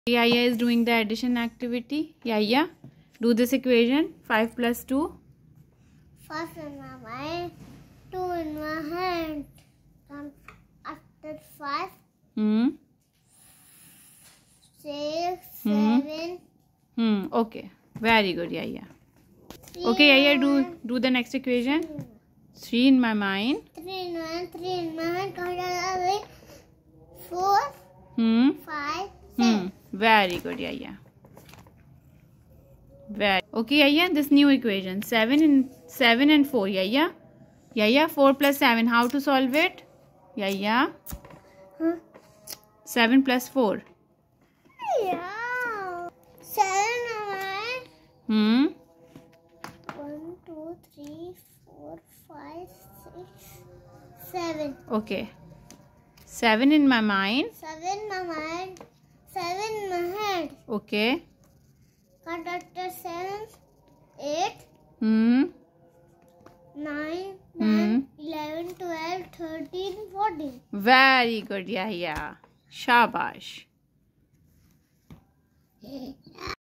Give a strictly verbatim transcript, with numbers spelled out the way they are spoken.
Yaya is doing the addition activity. Yaya, do this equation. five plus two. five in my mind, two in my hand. Come after five. Hmm. Six, Hmm. seven. Hmm. Okay. Very good, Yaya. Three Okay, Yaya, in do my- do the next equation. three in my mind. Three in my three in my hand. Count away. Four, Hmm. five, Hmm. seven. Very good, Yaya. Very okay, Yaya. This new equation seven and seven and four, Yaya. Yaya, four plus seven. How to solve it? Yaya, Huh? seven plus four. Yeah. Seven in my hand. Hmm. One, two, three, four, five, six, seven. Okay. Seven in my mind. Seven in my mind. Seven in my hand. Okay. Count after seven. Eight, Hmm. nine, Hmm. nine, eleven, twelve, thirteen, fourteen. Very good, Yaya. Shabash.